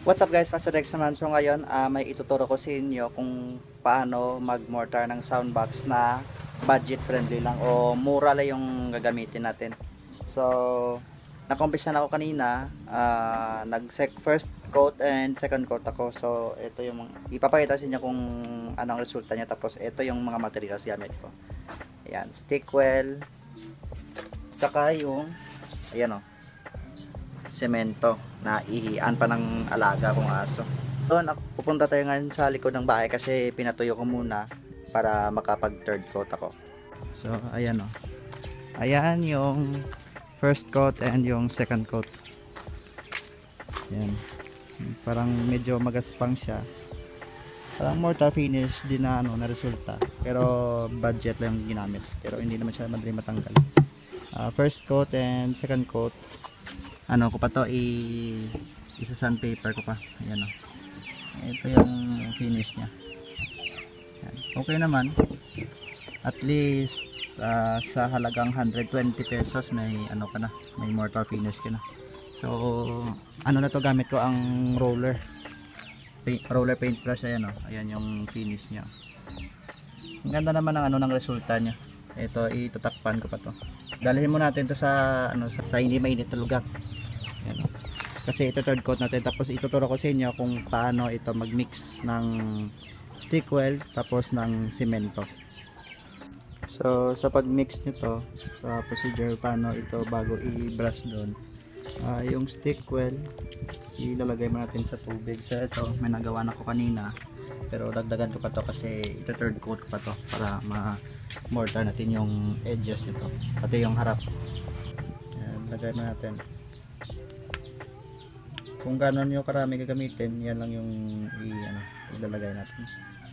What's up guys, Master Rex naman. So ngayon, may ituturo ko sa inyo kung paano mag-mortar ng soundbox na budget friendly lang o mura lang yung gagamitin natin. So, nakumpisa na ako kanina, first coat and second coat ako. So, ito yung ipapakita sa inyo kung anong resulta niya. Tapos, ito yung mga materials gamit ko. Ayan, Stickwell, tsaka yung, ayan o, semento na ihian pa ng alaga kong aso. So, pupunta tayo ngayon sa likod ng bahay kasi pinatuyo ko muna para makapag third coat ako. So, ayan o. Ayan yung first coat and yung second coat. Ayan. Parang medyo magaspang siya. Parang mortar finish din na, na resulta. Pero budget lang yung ginamit. Pero hindi naman siya madali matanggal. First coat and second coat. Ko pa to, isa sandpaper ko pa. Ayan o. Ito yung finish nya. Ayan. Okay naman. At least sa halagang 120 pesos may ka na, may mortar finish ka na. So na to, gamit ko ang roller paint brush. Ayan o. Ayan yung finish nya. Ang ganda naman ng ng resulta nya. Ito, itatakpan ko pa to. Dalhin mo natin to sa sa hindi mainit na lugar. Ayan. Kasi ito third coat natin, tapos ituturo ko sa inyo kung paano ito mag-mix ng Stickwell tapos ng semento. So sa pag-mix nito, sa procedure paano ito bago i-brush doon, yung Stickwell ilalagay mo natin sa tubig. So ito, may nagawa na ko kanina, pero dagdagan ko pa to kasi ito third coat ko pa to para ma-mortar natin yung edges nito, pati yung harap. Ayan, lagay mo natin. Kung gano'n yung karami gagamitin, yan lang yung ilalagay natin.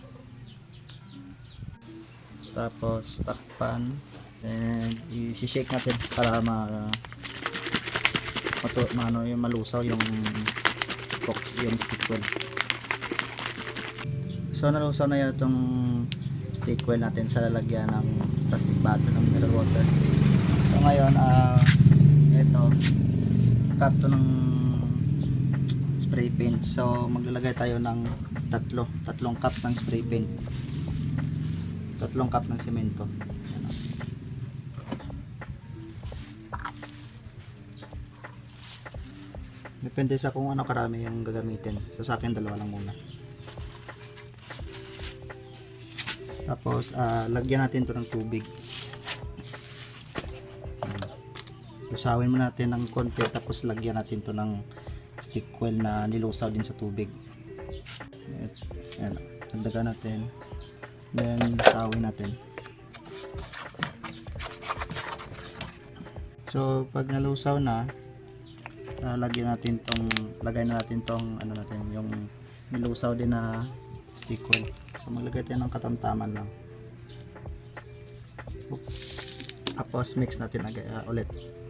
Tapos takpan and i-shake natin para yung malusaw yung Stickwell. So nalusaw na yun itong Stickwell natin sa lalagyan ng plastic bottle ng mineral water. So ngayon, ito cup to ng spray paint. So maglalagay tayo ng tatlong cup ng spray paint, 3 cup ng semento. Depende sa kung ano karami yung gagamitin. So sa akin 2 lang muna. Tapos lagyan natin to ng tubig. Lusawin mo natin ng konti, tapos lagyan natin to ng Stickwell na nilusaw din sa tubig. Ayan, dagdagan natin, then lusawin natin. So pag nalusaw na, lagay na natin tong yung nilusaw din na Stickwell. So maglagay tayo ng katamtaman lang. Tapos mix natin ulit.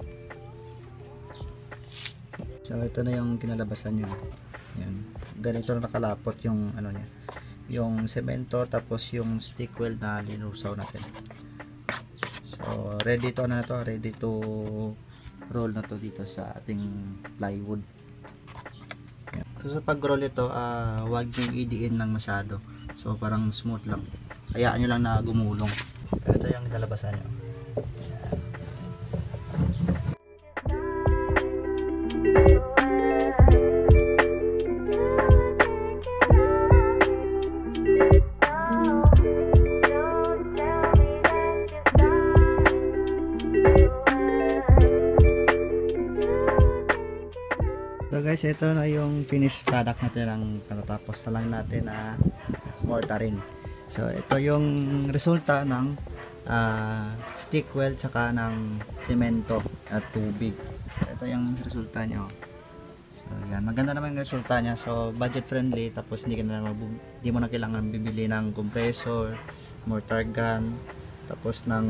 So ito na yung kinalabasan nyo. Ayan. Ganito na nakalapot yung niya, yung semento tapos yung Stickwell na linusaw natin. So ready to ready to roll na to dito sa ating plywood. Ayan. So sa pag roll ito, wag yung idiin lang masyado. So parang smooth lang. Hayaan nyo lang na gumulong. Ito yung kinalabasan nyo. So guys, ito na yung finished product natin, ang katatapos na lang natin na mortarin. So ito yung resulta ng Stickwell tsaka ng semento at tubig. Ito yung resulta nyo. So yan, maganda naman yung resulta nya. So budget friendly, tapos hindi mo na kailangan bibili ng compressor, mortar gun, tapos ng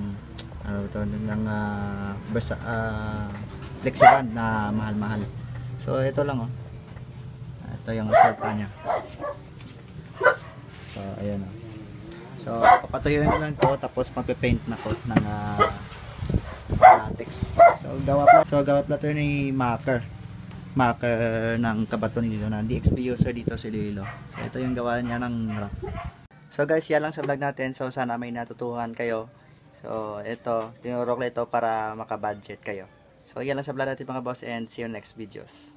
flexiband na mahal-mahal. So ito lang ito yung resulta nya. So ayan So papatuyuin ko lang to, tapos magpe-paint na coat ng latex. So gawa pala to ni Maker. maker ng kabato ni Lilo na DXP user dito si Lilo. So ito yung gawa niya ng rack. So guys, yan lang sa vlog natin. So sana may natutuhan kayo. So ito, tinuro ko ito para makabudget kayo. So yan lang sa vlog natin mga boss, and see you next videos.